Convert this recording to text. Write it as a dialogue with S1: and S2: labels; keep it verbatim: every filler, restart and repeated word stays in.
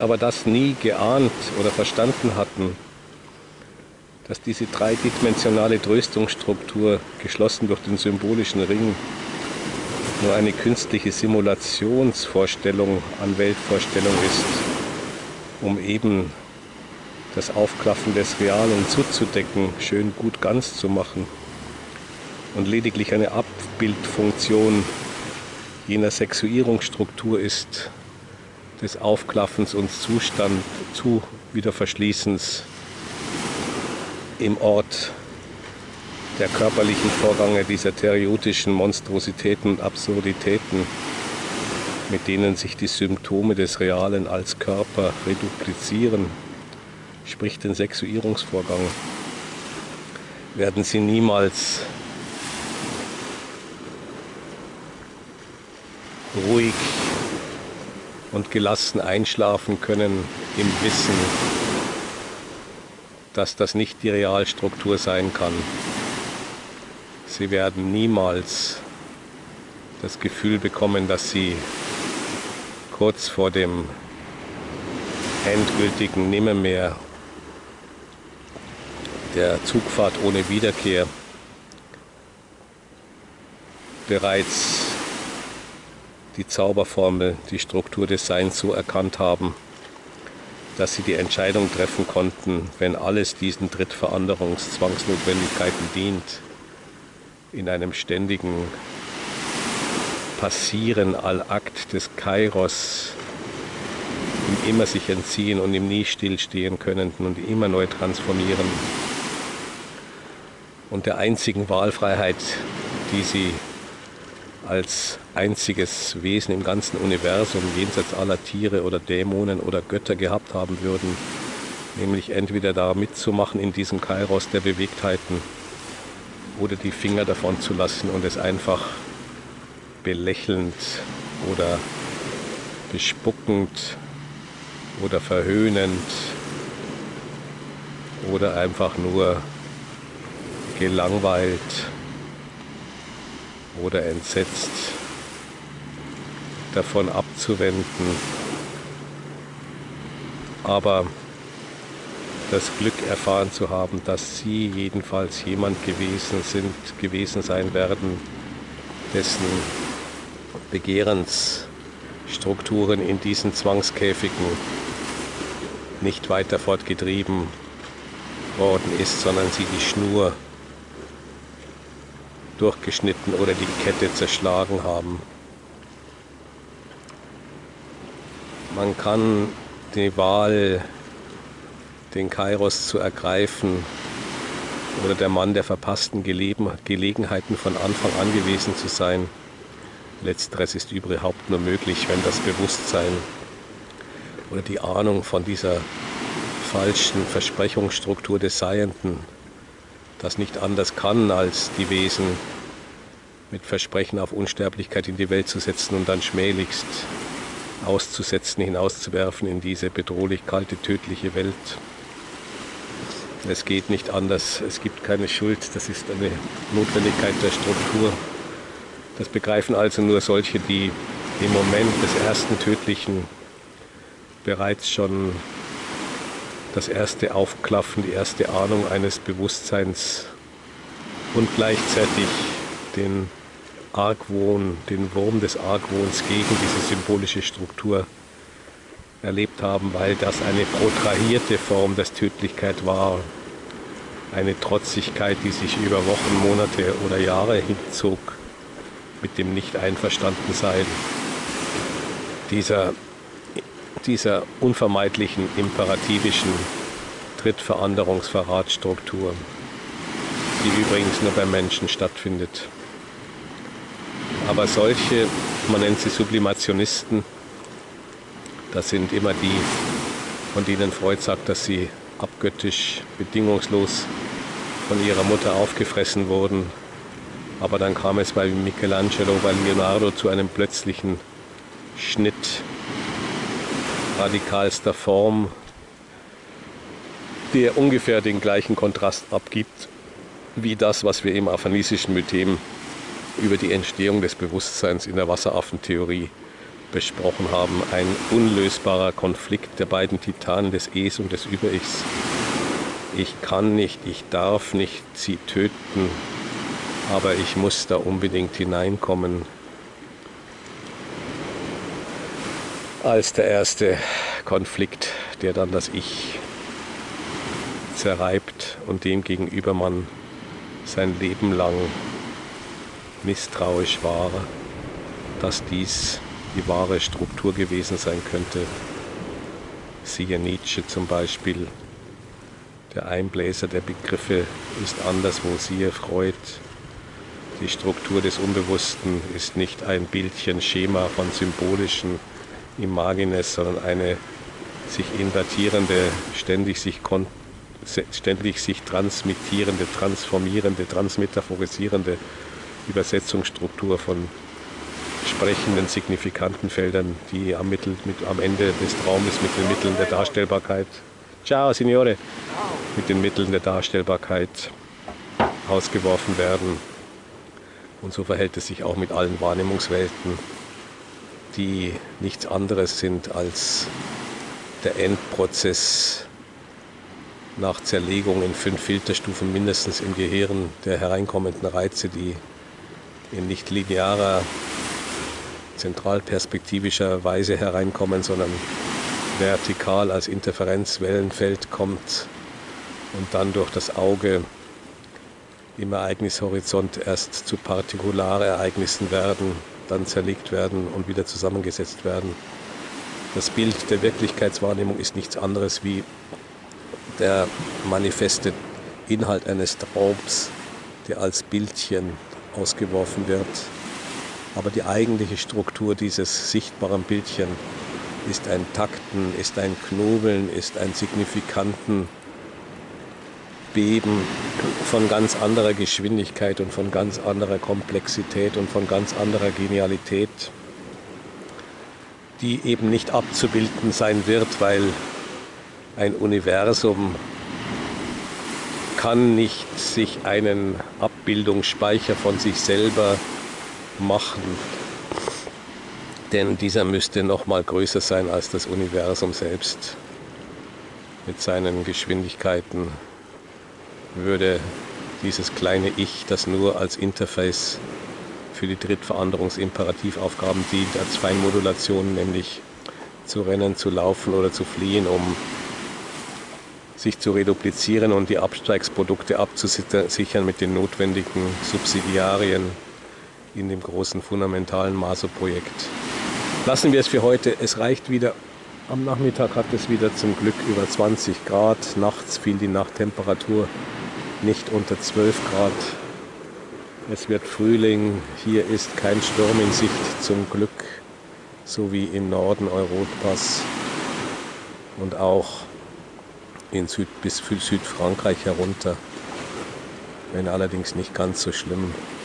S1: aber das nie geahnt oder verstanden hatten, dass diese dreidimensionale Tröstungsstruktur, geschlossen durch den symbolischen Ring, nur eine künstliche Simulationsvorstellung an Weltvorstellung ist, um eben das Aufklaffen des Realen zuzudecken, schön gut ganz zu machen und lediglich eine Abbildfunktion jener Sexuierungsstruktur ist, des Aufklaffens und Zustand zu Wiederverschließens im Ort der körperlichen Vorgänge dieser theriotischen Monstrositäten und Absurditäten, mit denen sich die Symptome des Realen als Körper reduplizieren, sprich den Sexuierungsvorgang, werden sie niemals ruhig und gelassen einschlafen können im Wissen, dass das nicht die Realstruktur sein kann. Sie werden niemals das Gefühl bekommen, dass sie kurz vor dem endgültigen Nimmermehr der Zugfahrt ohne Wiederkehr bereits die Zauberformel, die Struktur des Seins so erkannt haben, dass sie die Entscheidung treffen konnten, wenn alles diesen Drittveränderungszwangsnotwendigkeiten dient, in einem ständigen Passieren allakt des Kairos, im immer sich entziehen und im nie stillstehen könnenden und immer neu transformieren und der einzigen Wahlfreiheit, die sie als einziges Wesen im ganzen Universum jenseits aller Tiere oder Dämonen oder Götter gehabt haben würden, nämlich entweder da mitzumachen in diesem Kairos der Bewegtheiten oder die Finger davon zu lassen und es einfach belächelnd oder bespuckend oder verhöhnend oder einfach nur gelangweilt oder entsetzt davon abzuwenden, aber das Glück erfahren zu haben, dass sie jedenfalls jemand gewesen sind, gewesen sein werden, dessen Begehrensstrukturen in diesen Zwangskäfigen nicht weiter fortgetrieben worden ist, sondern sie die Schnur durchgeschnitten oder die Kette zerschlagen haben. Man kann die Wahl, den Kairos zu ergreifen oder der Mann der verpassten Gelegenheiten von Anfang an gewesen zu sein. Letzteres ist überhaupt nur möglich, wenn das Bewusstsein oder die Ahnung von dieser falschen Versprechungsstruktur des Seienden, das nicht anders kann, als die Wesen mit Versprechen auf Unsterblichkeit in die Welt zu setzen und dann schmählichst auszusetzen, hinauszuwerfen in diese bedrohlich kalte, tödliche Welt. Es geht nicht anders, es gibt keine Schuld, das ist eine Notwendigkeit der Struktur. Das begreifen also nur solche, die im Moment des ersten Tödlichen bereits schon das erste Aufklaffen, die erste Ahnung eines Bewusstseins und gleichzeitig den Argwohn, den Wurm des Argwohns gegen diese symbolische Struktur erlebt haben, weil das eine protrahierte Form der Tödlichkeit war. Eine Trotzigkeit, die sich über Wochen, Monate oder Jahre hinzog mit dem Nicht-Einverstandensein dieser, dieser unvermeidlichen, imperativischen Drittveränderungsverratsstruktur, die übrigens nur beim Menschen stattfindet. Aber solche, man nennt sie Sublimationisten, das sind immer die, von denen Freud sagt, dass sie abgöttisch, bedingungslos von ihrer Mutter aufgefressen wurden. Aber dann kam es bei Michelangelo, bei Leonardo zu einem plötzlichen Schnitt radikalster Form, der ungefähr den gleichen Kontrast abgibt, wie das, was wir im aphanisischen Mythem über die Entstehung des Bewusstseins in der Wasseraffentheorie besprochen haben, ein unlösbarer Konflikt der beiden Titanen, des Es und des Über-Ichs. Ich kann nicht, ich darf nicht sie töten, aber ich muss da unbedingt hineinkommen. Als der erste Konflikt, der dann das Ich zerreibt und dem gegenüber man sein Leben lang misstrauisch war, dass dies die wahre Struktur gewesen sein könnte. Siehe Nietzsche zum Beispiel. Der Einbläser der Begriffe ist anderswo, siehe Freud. Die Struktur des Unbewussten ist nicht ein Bildchen, Schema von symbolischen Imagines, sondern eine sich invertierende, ständig sich, ständig sich transmittierende, transformierende, transmetaphorisierende Übersetzungsstruktur von sprechenden, signifikanten Feldern, die am, Mittel, mit, am Ende des Traumes mit den Mitteln der Darstellbarkeit, ciao Signore, mit den Mitteln der Darstellbarkeit ausgeworfen werden. Und so verhält es sich auch mit allen Wahrnehmungswelten, die nichts anderes sind als der Endprozess nach Zerlegung in fünf Filterstufen mindestens im Gehirn der hereinkommenden Reize, die in nicht linearer, zentralperspektivischer Weise hereinkommen, sondern vertikal als Interferenzwellenfeld kommt und dann durch das Auge im Ereignishorizont erst zu Partikularereignissen werden, dann zerlegt werden und wieder zusammengesetzt werden. Das Bild der Wirklichkeitswahrnehmung ist nichts anderes wie der manifeste Inhalt eines Traums, der als Bildchen ausgeworfen wird. Aber die eigentliche Struktur dieses sichtbaren Bildchen ist ein Takten, ist ein Knobeln, ist ein signifikanten Beben von ganz anderer Geschwindigkeit und von ganz anderer Komplexität und von ganz anderer Genialität, die eben nicht abzubilden sein wird, weil ein Universum kann nicht sich einen Abbildungsspeicher von sich selber machen, denn dieser müsste noch mal größer sein als das Universum selbst. Mit seinen Geschwindigkeiten würde dieses kleine Ich, das nur als Interface für die Drittveränderungsimperativaufgaben dient, als Feinmodulation, nämlich zu rennen, zu laufen oder zu fliehen, um sich zu reduplizieren und die Absteigsprodukte abzusichern mit den notwendigen Subsidiarien in dem großen fundamentalen Maso-Projekt. Lassen wir es für heute. Es reicht wieder. Am Nachmittag hat es wieder zum Glück über zwanzig Grad. Nachts fiel die Nachttemperatur nicht unter zwölf Grad. Es wird Frühling. Hier ist kein Sturm in Sicht, zum Glück, so wie im Norden Europas und auch in Süd bis Südfrankreich herunter, wenn allerdings nicht ganz so schlimm.